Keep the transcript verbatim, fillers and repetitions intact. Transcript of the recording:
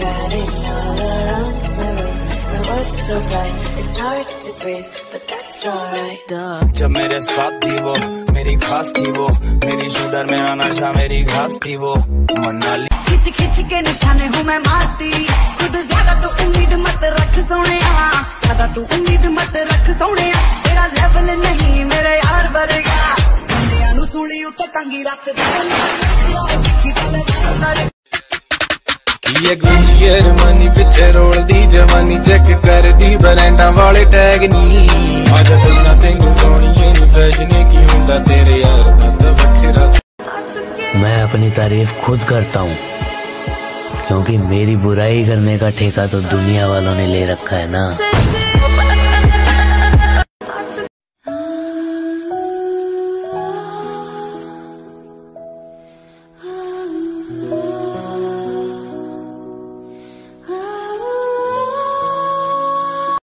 spreading all around my room. My world's so bright, it's hard to breathe, but that's alright. जब मेरे साथ थी वो, मेरी खास थी वो, मेरी शूटर मेरा नशा मेरी घास थी वो। मनाली खिंच खिंच के निशाने हूँ मैं मारती, खुद ज्यादा तू उम्मीद मत रख सोने, ज्यादा तू उम्मीद मत रख सोने, तेरा लेवल नहीं मेरे यार वर्गा, बंदियां नू सूली उत्ते टंगी रख दे। ये गुच्ची अरमानी पिछे रोल दी जवानी, चेक कर दी ब्रांडा वाले टैग नी। आजा तेना तेनू सोनी नी फैशन की हुंदा तेरे यार दा वखरा। मैं अपनी तारीफ खुद करता हूँ, क्योंकि मेरी बुराई करने का ठेका तो दुनिया वालों ने ले रखा है ना।